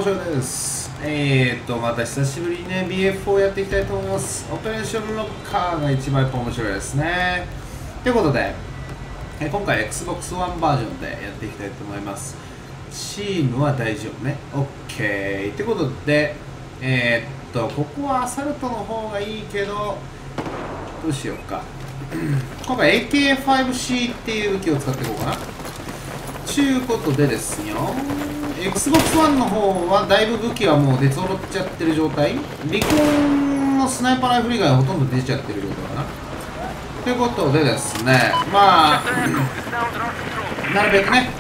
白です。また久しぶりにね、BF4 やっていきたいと思います。オペレーションロッカーが一番やっぱ面白いですね。ということで、今回 Xbox One バージョンでやっていきたいと思います。チームは大丈夫ね。OK。ということで、ここはアサルトの方がいいけど、どうしようか。今回 AK5C っていう武器を使っていこうかな。ちゅうことでですよ、Xbox One の方はだいぶ武器はもう出揃っちゃってる状態。リコンのスナイパーライフル以外はほとんど出ちゃってる状態かな。ということでですね、まあ、なるべくね、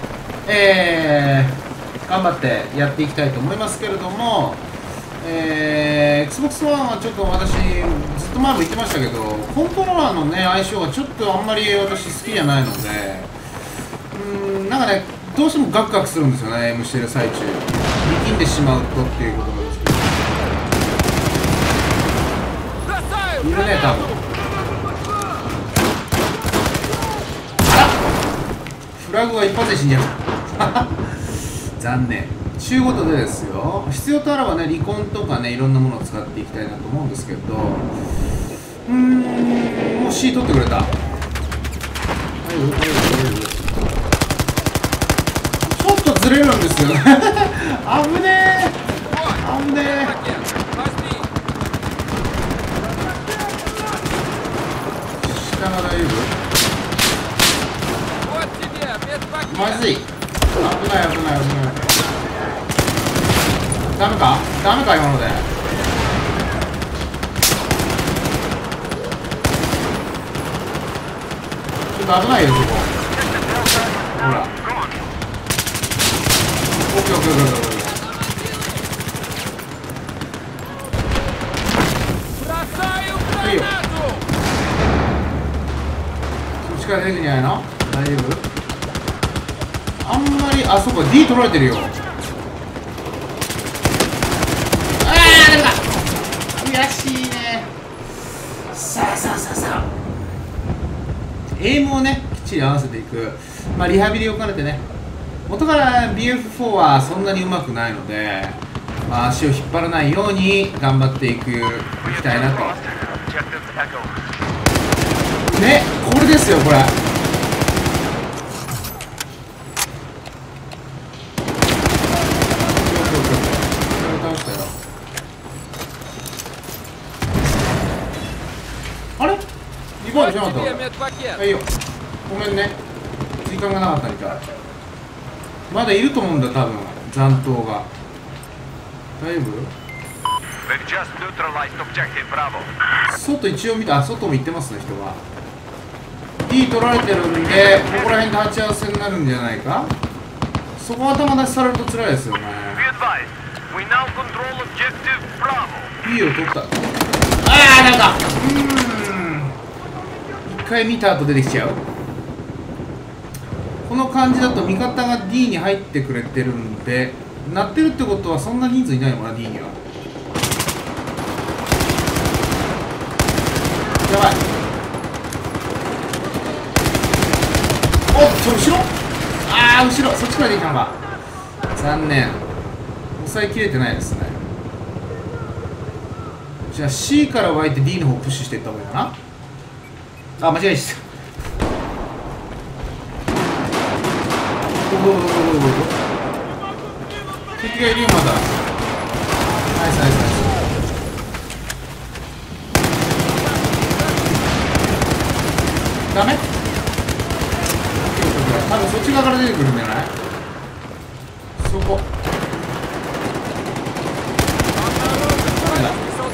頑張ってやっていきたいと思いますけれども、Xbox One はちょっと私、ずっと前も言ってましたけど、コントローラーのね、相性がちょっとあんまり私好きじゃないので、なんかね、どうしてもガクガクするんですよね、エイムしてる最中。力んでしまうとっていうことなんですけど。いるね、多分。あらフラグは一発で死んじゃう。残念。ちゅうことでですよ、必要とあらばね、リコンとかね、いろんなものを使っていきたいなと思うんですけど、もう C 取ってくれた。ちょっとずれるんですよね。危ねえ危ねえ。下が大丈夫？まずい。危ない危ない危ない。ダメかダメか今ので。ちょっと危ないよそこ。ほら。オッケーオッケーオッケーオッケー。いいよ。そっちから出てくんじゃないの？大丈夫？あんまり、あそこ D 取られてるよ。ダメだ。悔しいね。さあエイムをねきっちり合わせていく、まあ、リハビリを兼ねてね。元から BF4 はそんなにうまくないので、まあ、足を引っ張らないように頑張っていきたいなと。ね、これですよこれ。あれ？2番じゃなかった。いいよ。ごめんね。時間がなかったみたい。まだいると思うんだ多分残党が。大丈夫？外一応見た。あ、外も行ってますね人が。D 取られてるんでここら辺で鉢合わせになるんじゃないか。そこ頭出しされると辛いですよね。B を取った。ああなんか一回見た後出てきちゃう。この感じだと味方が D に入ってくれてるんで、鳴ってるってことはそんな人数いないのかな D には。やばい。おっと後ろ。ああ後ろそっちからでいいかな。残念。抑えきれてないですね。じゃあ C から湧いて D の方プッシュしていった方がいいかな。あ間違えした。敵がいるよまだ。ナイスナイスナイス。ダメ？多分そっち側から出てくるんじゃない？そこ。ダメだ。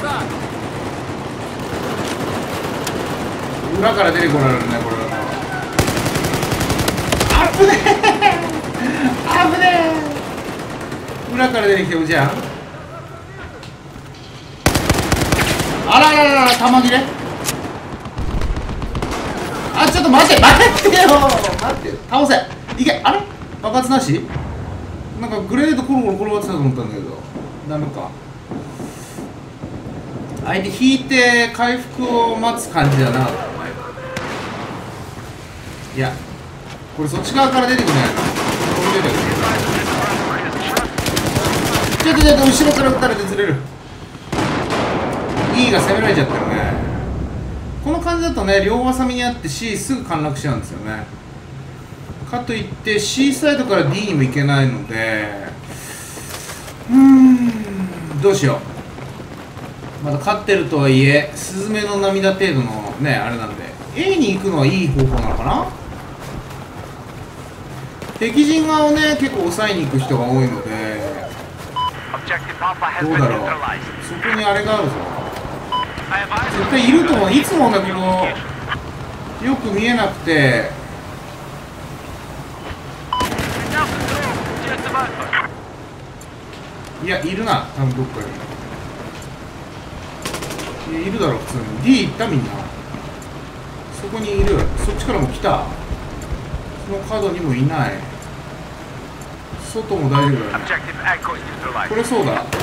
裏から出てこられるねこれは。危ねえ危ねえ。裏から出てきてるじゃん。あらららら弾切れ。あちょっと待ってよ待ってよ倒せいけ。あれ爆発なし。なんかグレネードコロコロ転がってたと思ったんだけどダメか。相手引いて回復を待つ感じだな。いやこれそっち側から出てくるんじゃないか。これ出てくる。 ちょっと後ろから撃たれてずれる。 E が攻められちゃったよね。この感じだとね、両挟みにあって C すぐ陥落しちゃうんですよね。かといって C サイドから D にも行けないので、どうしよう。まだ勝ってるとはいえ、スズメの涙程度のね、あれなんで A に行くのはいい方法なのかな。敵陣側をね、結構抑えに行く人が多いので、どうだろう。そこにあれがあるぞ。絶対いると思う。いつもだけどよく見えなくて、いや、いるな、多分どっかに。いや、いるだろ、普通に。D 行ったみんな。そこにいる。そっちからも来た。その角にもいない。外も大丈夫だね。これそうだ。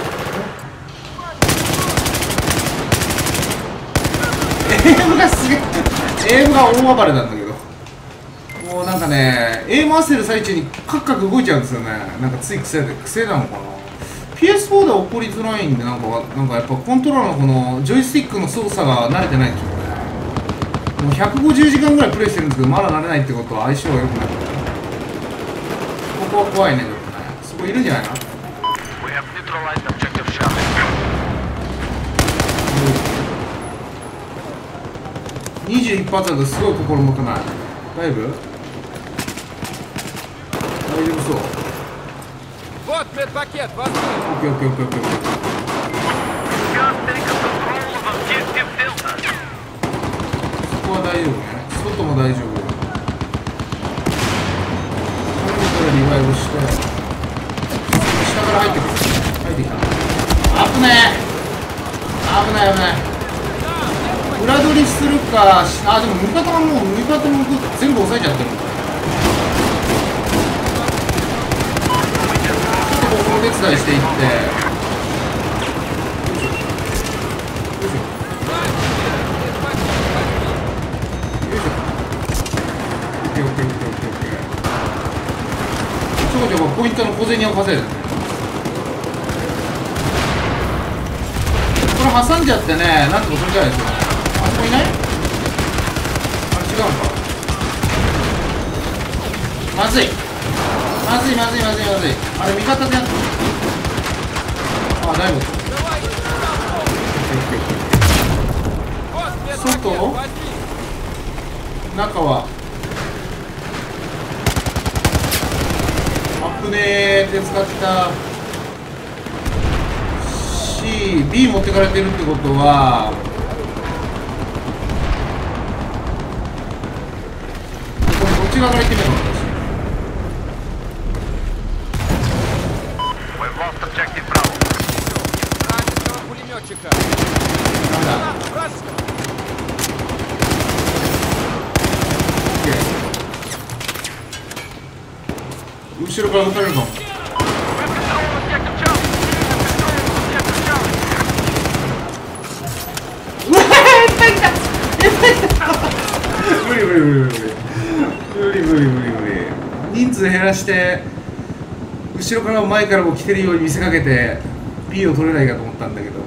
エイムがすげえ。エイムが大暴れなんだけど、もうなんかね、エイム合わせる最中にカクカク動いちゃうんですよね。なんかつい癖なのかな。 PS4 では起こりづらいんで、なんかやっぱコントローラーのこのジョイスティックの操作が慣れてないんでしょうね。もう150時間ぐらいプレイしてるんですけど、まだ慣れないってことは相性が良くない。ここは怖いね。そこいるんじゃないの。21発だとすごい心もとない。大丈夫そう。 Вот медпакет, возьми. Окей.そこは大丈夫ね。外も大丈夫。頼むからリバイブして、下から入ってきた。危ねえ。裏取りするか。あ、でも味方も全部押さえちゃってる。お手伝いしていって、ちょこちょこポイントの小銭を稼いでる。これ挟んじゃってね、なんとか取りたいですよね。あそこいない？あれ違うのか。まずい。あれ味方でやった。あ、だいぶ外中はアップねーで使った C、B 持ってかれてるってことは、こっち側から行ってみよう。後ろから撃たれるかも。うわ無理。人数減らして後ろからも前からも来てるように見せかけて B を取れないかと思ったんだけど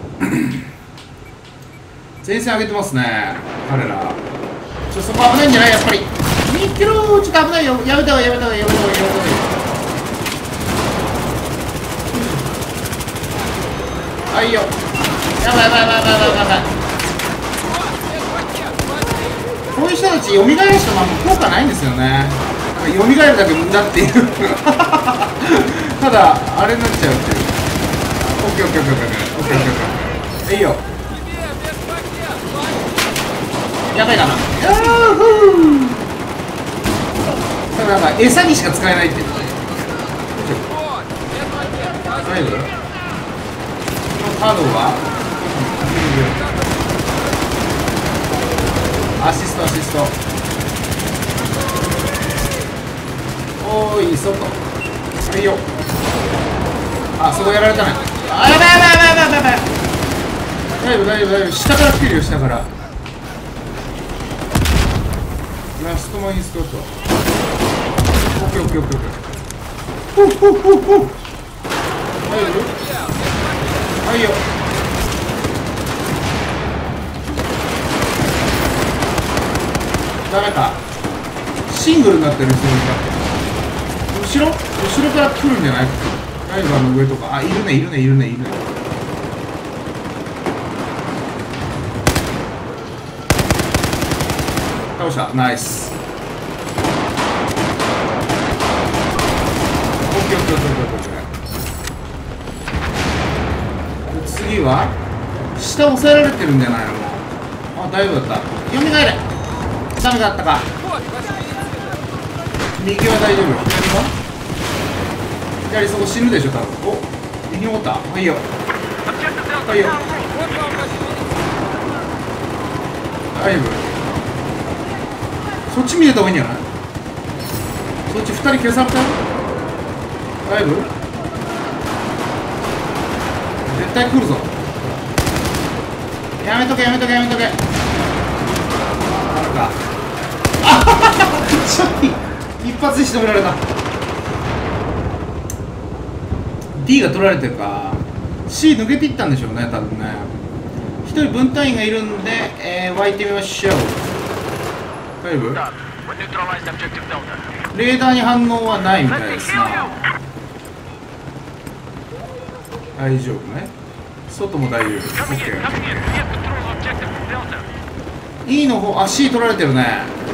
前線上げてますね彼ら。そこ危ないんじゃない。やっぱり2キロちょっと危ないよ。やめた方がいい。あ、いいよ。やばい。こういう人たち蘇らしても効果ないんですよね。蘇るだけ無駄っていうただあれになっちゃうっていう。オッケー。いいよ。やばいかな。ただなんか餌にしか使えないっていう。大丈夫？カードはアシスト。おーい、外。いいよ。あ、そこやられたね。あ、やばい。大丈夫。下から来てるよ、下から。ラストマインストット。オッケー。大丈夫？ はいよ。ダメか。シングルになってる人もいた。後ろから来るんじゃない？ライバーの上とか。あ、いるね。倒した。ナイス。オッケー。次は下押さえられてるんじゃないの？あ、大丈夫だった。蘇れ。ダメだったか。右は大丈夫。左そこ死ぬでしょ多分。お、生き残った。はいよ。大丈夫。そっち見れた方がいいんじゃない？そっち2人消されたよ。大丈夫？絶対来るぞ。やめとけ。ダメか。あははは、一発で仕留められた。D が取られてるか。 C 抜けていったんでしょうね多分ね。一人分隊員がいるんで、湧いてみましょう。大丈夫？レーダーに反応はないみたいですな。大丈夫ね。外も大丈夫。 OK。 E の方、あ、C 取られてるね。ナ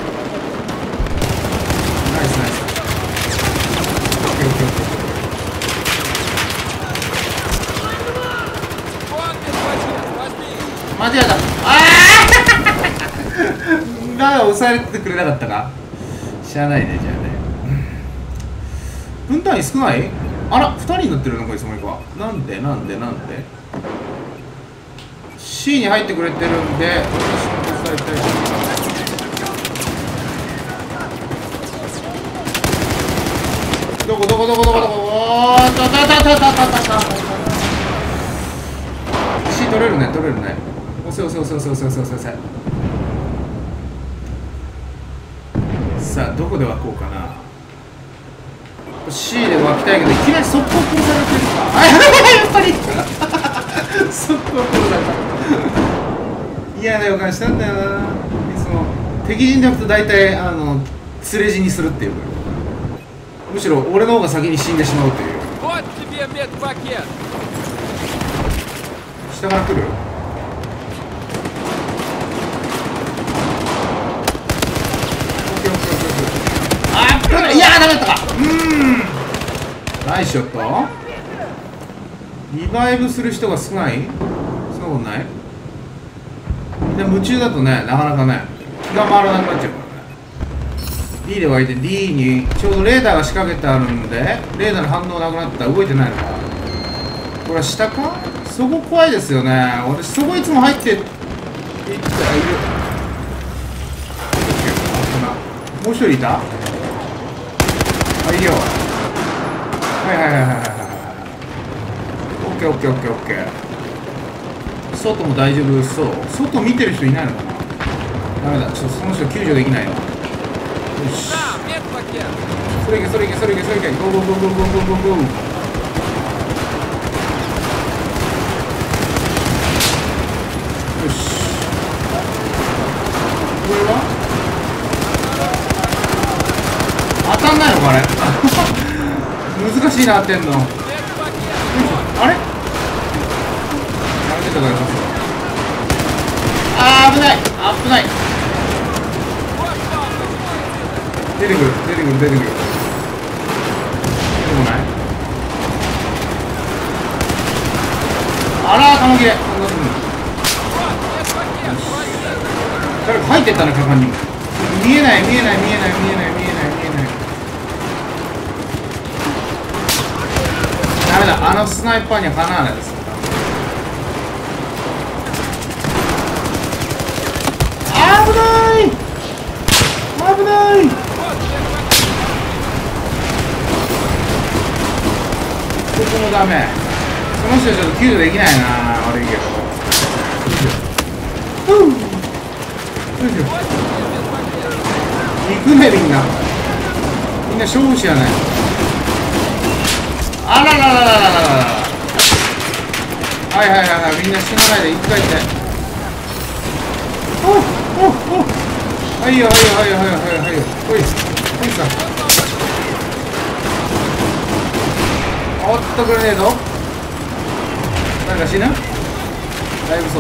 イス。間違えた。が抑えてくれなかったか。しゃあないね。じゃあね、分単位少ない。あら、2人になってるのこいつもいいか。なんで C に入ってくれてるんで、私も抑えたいと思います。どこおーっとC 取れるね。押せ。さあ、どこで湧こうかな。C で湧きたいけど、いきなり速攻殺されてるか。あ、やっぱり速攻殺された。嫌な予感したんだよな。その敵陣でやると大体連れ死にするっていう。むしろ俺の方が先に死んでしまうという。下から来る。いやー、ダメだったか。ナイスショット。リバイブする人が少ない。そんなことない。みんな夢中だとね、なかなかね、気が回らなくなっちゃうからね。D で湧いて D にちょうどレーダーが仕掛けてあるんで、レーダーの反応なくなった。動いてないのか。これは下か。そこ怖いですよね。私そこいつも入っていったらいる。もう一人いた。いいよ。はい。オッケー。外も大丈夫そう。外見てる人いないのかな。ダメだ。ちょっとその人救助できないわ。よし。それいけ。ゴー。よし。これは当たんないのかあれ。難しいな、当てんの。あれやめてください。あー、危ない。出てくる。でもない。あらー、玉切れ。誰か入ってったね、果敢に。見えない。ダメだ、スナイパーにはかなわないです。危ない。ここもダメ。その人はちょっと救助できないな。悪いけど。行くね、みんな勝負しやない。あらら、 はいはいはいはい、みんな死なないで一回で。おおお、はいよはいよはいよはいよはいよ、おいおいさ、おっとグレネード、誰か死ぬ？だいぶそう。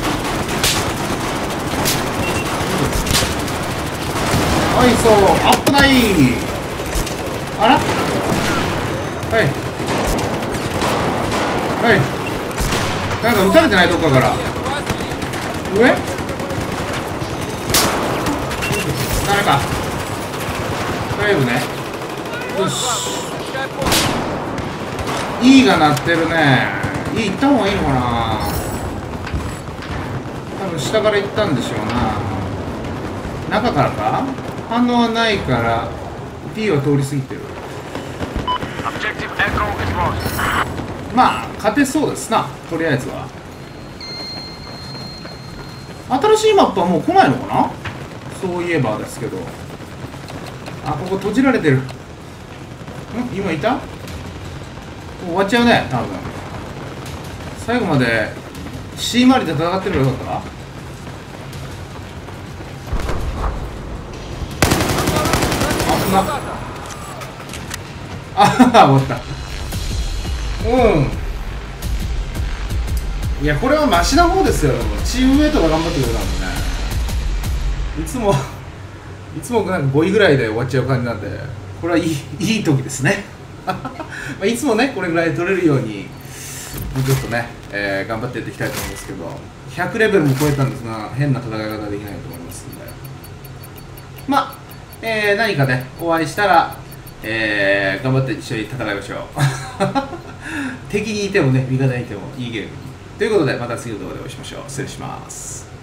はい、そう、危ない。あら、はいはい、なんか撃たれてない？どっかから。上？ダメか。大丈夫ね。よし。E が鳴ってるね。E 行った方がいいのかな。多分下から行ったんでしょうな。中からか？反応はないから P は通り過ぎてる。まあ勝てそうですな、とりあえずは。新しいマップはもう来ないのかな。そういえばですけど。あ、ここ閉じられてる。今いた？もう終わっちゃうね、多分。最後まで C 回りで戦ってればよかったか。あはは、終わった。いや、これはマシな方ですよ。チームメイトが頑張ってくれたもんね。いつもなんか5位ぐらいで終わっちゃう感じなんで、これはいい時ですね。いつもね、これぐらい取れるようにもうちょっとね、頑張ってやっていきたいと思うんですけど、100レベルも超えたんですが、変な戦い方ができないと思いますんで、まあ、何かね、お会いしたら、頑張って一緒に戦いましょう。敵にいてもね、味方にいてもいいゲームに。ということで、また次の動画でお会いしましょう。失礼します。